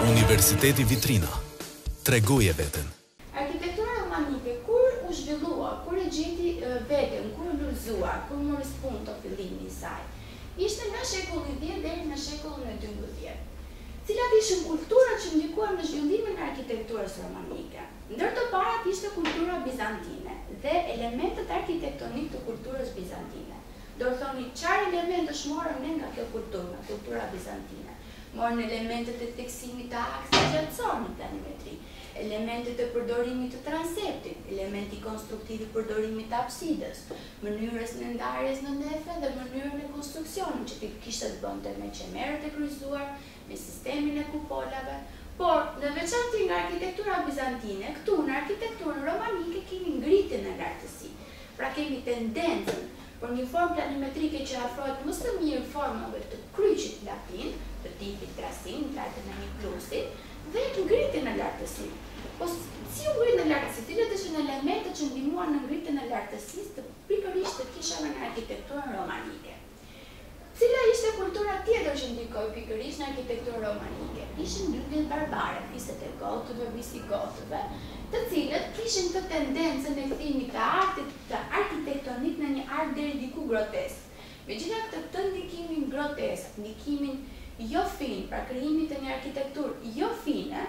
Universiteti Vitrina. Tregoje veten. Arkitektura romanike, kur u zhvillua, kur e gjeti veten, kur u lullzuar, kur mori spunt të fillimi i saj, ishte nga shekulli 10 deri në shekullin e 12. Cilat ishin kulturat që ndikuan në zhvillimin e arkitekturës romanike. Ndër të parat ishte kultura bizantine dhe elementet arkitektonik të kulturës bizantine. Do të thoni çfarë elementësh morëm ne nga kjo kulturë, nga kultura bizantine. Morën elementet e theksimit të aksit gjatësor në planimetri, elementet e përdorimit të transeptit, elementi konstruktiv i përdorimit të apsidës, mënyrës në ndarjes në nefe dhe mënyrën e konstruksionit që pikërisht të bënte me qemerët e kryqëzuar, me sistemin e kupolave, por në veçantë nga arkitektura bizantine, këtu në arkitekturën romanike kemi ngritjen e lartësi. Pra kemi tendencën për një formë planimetrike që afrohet më së miri formave të kryqit latin, të tipit trasin, trajtën e një plusit, dhe ngritjen e lartësisë. Po si u ngritën e lartësisë? Cilat ishin elementet që ndihmuan në ngritjen e lartësisë të pikërisht të kishave në arkitekturën romanike? Cila ishte kultura tjetër që ndikoi pikërisht në arkitekturën romanike? Ishin mbylljet barbare, fiset e gotëve, visigotëve, të cilët kishin të tendencën e kthimit të artit të arkitektonik në një art deri diku grotesk. Megjithatë këtë ndikimin grotesk, ndikimin jo fin, pra krijimit të një arkitekturë jo fine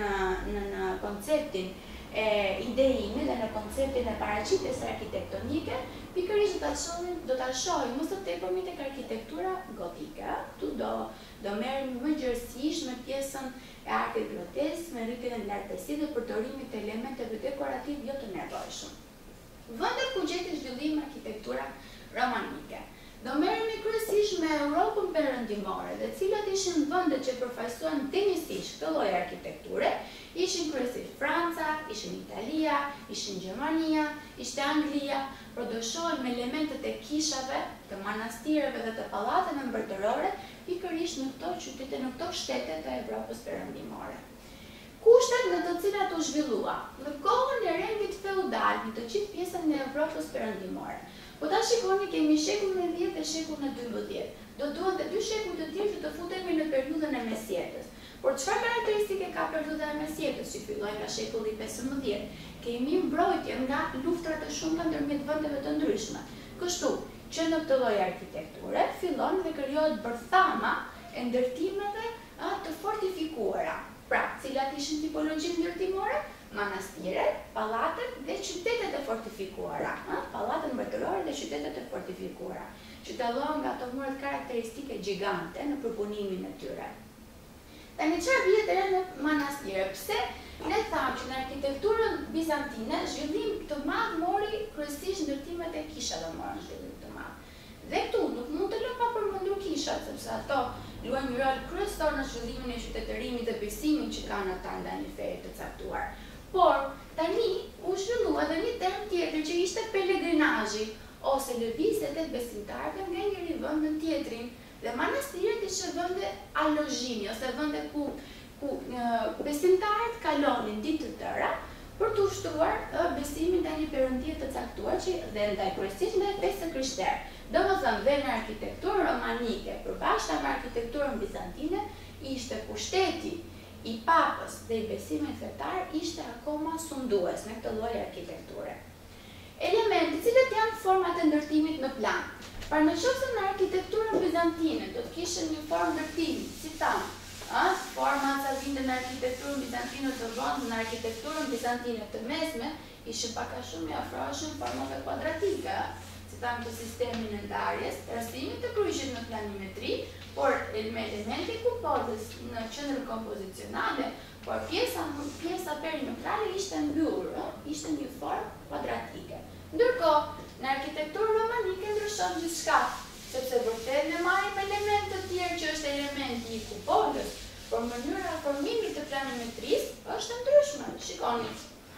në konceptin e idejimit dhe në konceptin e paraqitjes arkitektonike, pikërisht do ta shohim më së tepërmi tek arkitektura gotike. Këtu do merrem më gjerësisht me pjesën e artit grotesk, me rritjen e lartësisë dhe përdorimit të elementeve dekorativ jo të nevojshëm. Vendet ku gjeti zhvillim arkitektura romanike. Do merremi kryesisht me Europën perëndimore, dhe cilat ishin vendet që përfaqësuan denjësisht këtë lloj arkitekture, ishin kryesisht Franca, ishin Italia, ishin Gjermania, ishte Anglia, por do shohim elementet e kishave, të manastireve dhe të pallateve mbretërore, pikërisht në këto qytete, në këto shtete të Evropës perëndimore. Kushtet në të cilat u zhvillua në kohën e rendit feudal në të gjithë pjesën e Evropës perëndimore. Po ta shikoni, kemi shekullin e 10 dhe shekullin e 12. Do duhet dhe 2 shekuj të tjerë që të futemi në periudhën e mesjetës. Por çfarë karakteristike ka periudha e mesjetës që filloi nga shekulli 15? Kemi mbrojtje nga luftrat e shumta ndërmjet vendeve të ndryshme. Kështu që në këtë lloj arkitekture fillon dhe krijohet bërthama e ndërtimeve të fortifikuara. Pra, cilat ishin tipologjitë ndërtimore? Manastiret, pallatet dhe qytetet e fortifikuara, pallatet mbretërore dhe qytetet e fortifikuara, që dallohen nga ato muret karakteristike gjigante në përpunimin e tyre. Tani çfarë vjen deri në manastire? Pse ne thamë që në arkitekturën bizantine zhvillim të madh mori kryesisht ndërtimet e kishave morën zhvillim të madh. Dhe këtu nuk mund të lëm pa përmendur kishat, sepse ato luajnë një rol kryesor në zhvillimin e qytetërimit dhe besimin që kanë ata ndaj një feje të caktuar. Por tani u zhvillua edhe një term tjetër që ishte pelegrinazhi, ose lëvizjet e besimtarëve nga njëri vend në tjetrin. Dhe manastiret ishin vende alozhimi, ose vende ku besimtarët kalonin ditë të tëra për të ushtruar besimin ndaj një perëndie të caktuar që dhe ndaj kryesisht ndaj fesë së krishterë. Domethënë, dhe në arkitekturën romanike, përbashkëta me arkitekturën bizantine, ishte pushteti i papës dhe i besimit fetar ishte akoma sundues në këtë lloj arkitekture. Elementet cilët janë format e ndërtimit në plan. Pra nëse në arkitekturën bizantine do të kishte një formë ndërtimi, si thamë, format që vinin në arkitekturën bizantine të vonë, në arkitekturën bizantine të mesme, ishin pak a shumë i afroheshëm formave kuadratike, si thamë të sistemin e ndarjes, rastrimit të kryqit në planimetri, por me elementi kupolës në qendrën kompozicionale, por pjesa perimetrale ishte mbyllur, ishte një formë kuadratike. Ndërkohë, në arkitekturën romanike ndryshon gjithçka, sepse vërtet ne marrim elemente të tjerë që është elementi i kupolës, por mënyra e formimit të planimetrisë është ndryshme. Shikoni.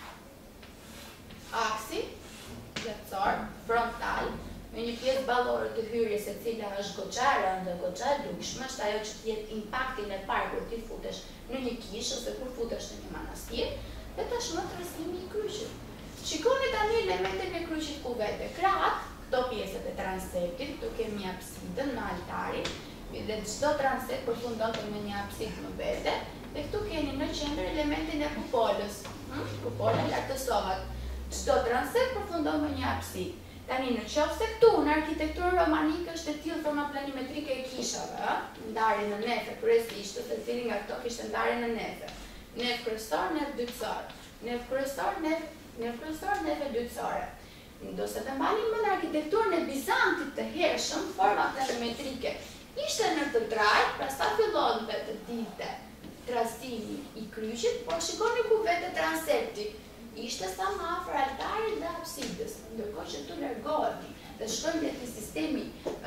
Aksi gjatësor, frontal, me një pjesë ballore të hyrjes e cila është goxha e rëndë, goxha e dukshme, është ajo që të jetë impaktin e parë kur ti futesh në një kishë ose kur futesh në një manastir, dhe tashmë trashëgimi i kryqit. Shikoni tani elementet e kryqit ku vete krahët, këto pjesët e transeptit, këtu kemi apsidën me altarin, dhe çdo transept përfundon me një apsidë në vete, dhe këtu kupolës. Kupola lartësohet. Çdo transept përfundon me një apsid. Tani në qoftë se këtu në arkitekturën romanike është e tillë forma planimetrike e kishave, ndarje në nefe kryesisht, se cili nga këto kishte ndarje në nefe. Nef kryesor, nef dytësor. Nef kryesor, nef e dytësore. Do se të mbanim në arkitekturën e Bizantit të hershëm, forma planimetrike ishte në të drejtë, pra sa fillon me të dilte trasimi i kryqit, por shikoni ku vete transepti. Ishte sa më afër altarit dhe apsidës, ndërkohë që tu largohemi dhe shkojmë në sistemi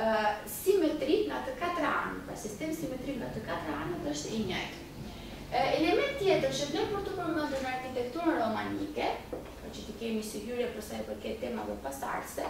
simetrik nga të katër anët. Pra sistemi simetrik nga të katër anët është i njëjtë. Element tjetër që vlen për të përmendur në arkitekturën romanike, për që të kemi si hyrje për sa i përket temave pasardhëse,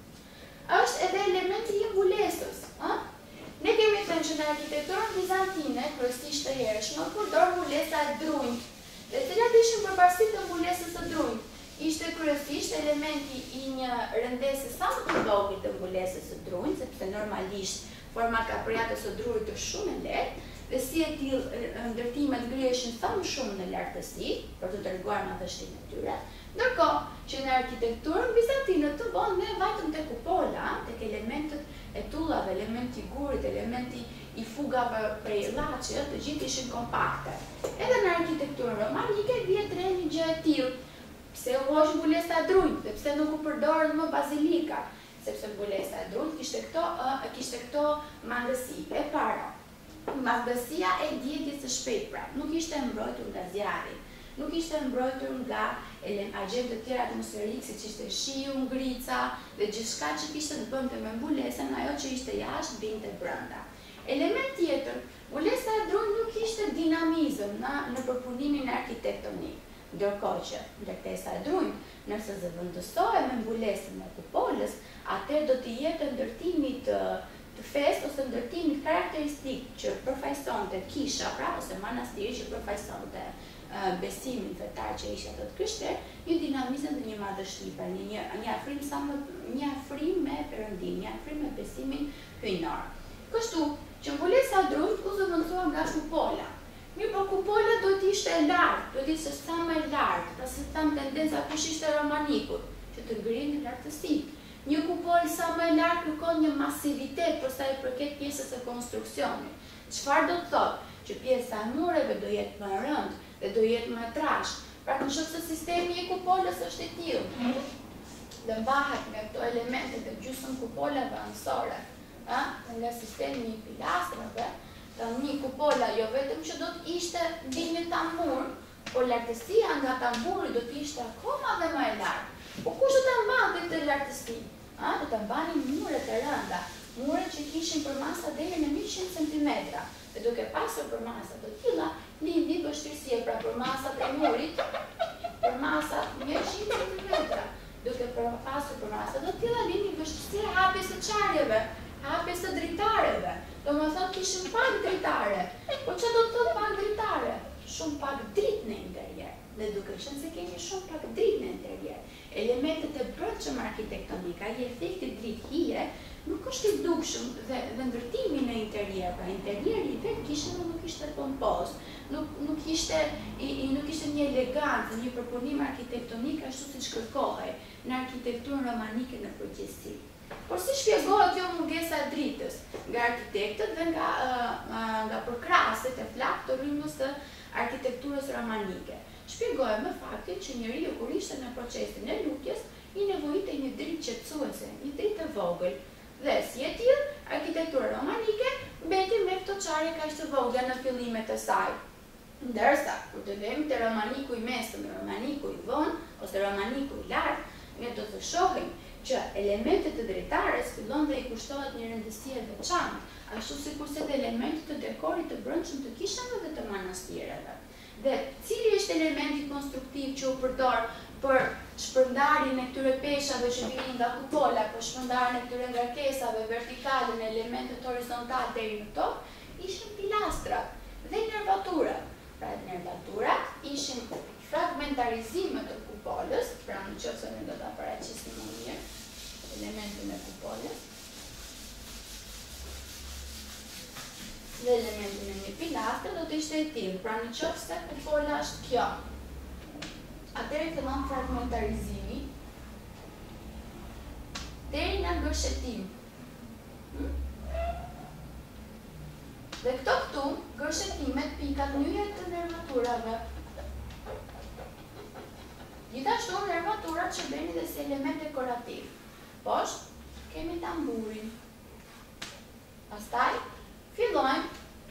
është edhe elementi i mbulesës. Ne kemi thënë që në arkitekturën bizantine, kryesisht të hershme, përdor mbulesa e drunjt. Dhe cilat ishin përparësi të mbulesës së drunjt? Ishte kryesisht elementi i një rëndese sa më të vogël të mbulesës së drunjt, sepse normalisht forma kapërjatës së drunjt është shumë e lehtë, dhe si e tillë ndërtimet griheshin sa më shumë në lartësi, për të treguar madhështinë e tyre. Ndërkohë që në arkitekturën bizantine të vonë ne vajtëm tek kupola, tek elementët e tullave, elementi i gurit, elementi i fugave prej llaçit, të gjithë ishin kompakte. Edhe në arkitekturën romanike vjet re një gjë e tillë. Pse u hoq mbulesa e drunjt, dhe pse nuk u përdorën më bazilika, sepse mbulesa e drunjt kishte këto mangësi. E para, mangësia e djegjes së shpejtë, pra nuk ishte mbrojtur nga zjarri, nuk ishte mbrojtur nga agjentë të tjerë atmosferik, siç ishte shiu, ngrica dhe gjithçka që kishte të bënte me mbulesën, ajo që ishte jashtë binte brenda. Element tjetër, mbulesa e drunjt nuk ishte dinamizëm në përpunimin arkitektonik, ndërkohë që ndërtesa e drunjt, nëse zëvendësohet me mbulesën e kupolës, atëherë do të jetë ndërtimi të festë ose ndërtimit karakteristik që përfaqësonte kisha, pra ose manastiri që përfaqësonte besimin fetar që ishte ato të krishterë, një dinamizëm dhe një madhështi, pra një afrim me Perëndimin, një afrim me besimin hyjnor. Kështu që mbulesa e drunjt u zëvendësua nga kupola. Mirë, po kupola do të ishte e lartë, do të ishte sa më e lartë, pra se tham tendenca kush ishte romanikut, që të ngrihen në lartësi. Një kupolë sa më e lartë kërkon një masivitet për sa i përket pjesës së konstruksionit. Çfarë do të thotë? Që pjesa e mureve do jetë më e rëndë dhe do jetë më e trashë. Pra nëse sistemi i kupolës është i tillë, dhe mbahet nga këto elemente të gjysmë kupolave anësore, nga sistemi i pilastrave, një kupola jo vetëm që do të ishte mbi një tambur, por lartësia nga tamburi do të ishte akoma dhe më e lartë. Po kush do ta mbante këtë lartësi? Do ta mbanin muret e rënda, muret që kishin përmasa deri në 100 cm. Dhe duke pasur përmasa të tilla, lindi vështirësia, pra përmasat e murit, përmasat 100 cm. Duke pasur përmasa të tilla, lindi vështirësia e hapjes së çarjeve, hapjes së dritareve. Domethënë kishin pak dritare. Po çfarë do të thotë pak dritare? Shumë pak dritë në interjer. Dhe duke qenë se kemi shumë pak dritë në interjer, elementet e brendshëm arkitektonik, ai efekti dritë hije, nuk është i dukshëm dhe ndërtimi në interjer, pra interjeri i vet kishte dhe nuk ishte pompoz, nuk ishte një elegancë, një përpunim arkitektonik ashtu siç kërkohej në arkitekturën romanike në përgjithësi. Por si shpjegohet kjo mungesa e dritës nga arkitektët dhe nga përkrahasit e flakë të rrymës së arkitekturës romanike? Shpjegohet me faktin që njeriu kur ishte në procesin e lutjes, i nevojitej një dritë qetësuese, një dritë e vogël. Dhe si e tillë, arkitektura romanike mbeti me këto çarje kaq të vogla në fillimet e saj. Ndërsa, kur të vemi te romaniku i mesëm, romaniku i vonë ose romaniku i lartë, ne do të shohim që elementet të dritares fillon dhe i kushtohet një rëndësi e veçantë, ashtu sikurse të elementet të dekorit të brendshëm të kishave dhe të manastireve. Dhe cili është elementi konstruktiv që u përdor për shpërndarjen e këtyre peshave që vinin nga kupola, për shpërndarjen e këtyre ngarkesave vertikale në elementet horizontal deri në tokë, ishin pilastrat dhe nervaturat. Pra nervaturat ishin fragmentarizimet të kupolës, pra në qoftë se ne do ta paraqisim më mirë elementin e kupolës dhe elementin e një pilastre do të ishte e tillë. Pra në qoftë se kupola është kjo, atëherë fillon fragmentarizimi deri në gërshetim. Dhe këtu, gërshetimet, pikat, nyjet të nervaturave. Gjithashtu nervaturat shërbenin dhe si element dekorativ. Poshtë kemi tamburin. Pastaj fillojmë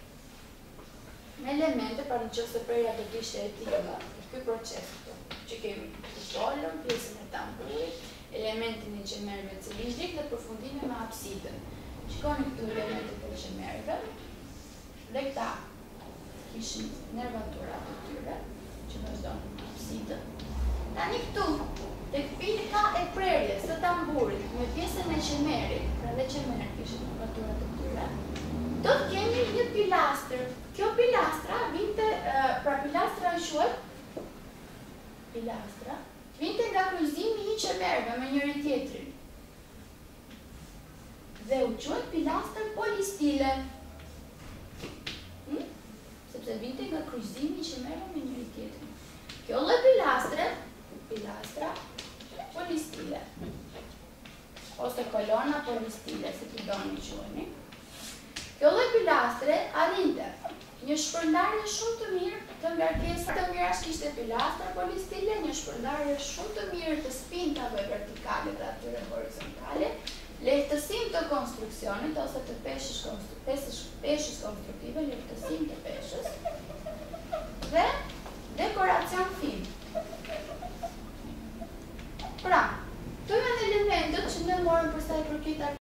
me elemente, pra nëse prerja do të ishte e tilla. Ky proces këtu, që kemi kufolën, pjesën e tamburit, elementin e xhemerëve cilindrik dhe përfundimin me hapësidën. Shikoni këtu elementet e xhemerëve. Dhe këta kishin nervaturat të tyre, që vazhdojnë me hapësidën. Tani këtu, tek pika e prerjes së tamburit me pjesën e xhemerit, pra dhe xhemerit kishin nervaturat të tyre, do të kemi një pilastër. Kjo pilastra vinte, pra pilastra e quhet pilastra, vinte nga kryqëzimi i xhemerëve me njëri tjetrin. Dhe u quhet pilastër polistile. Sepse vinte nga kryqëzimi i xhemerëve me njëri tjetrin. Kjo lloj pilastra polistile. Ose kolona polistile, si të doni quheni. Kjo lloj pilastre arrinte një shpërndarje shumë të mirë të ngarkesave të mira, kishte pilastra polistile, një shpërndarje shumë të mirë të spintave vertikale dhe atyre horizontale, lehtësim të konstruksionit ose të peshës konstruktive, lehtësim të peshës dhe dekoracion fin. Pra, këto janë elementët që ne morëm për sa i përket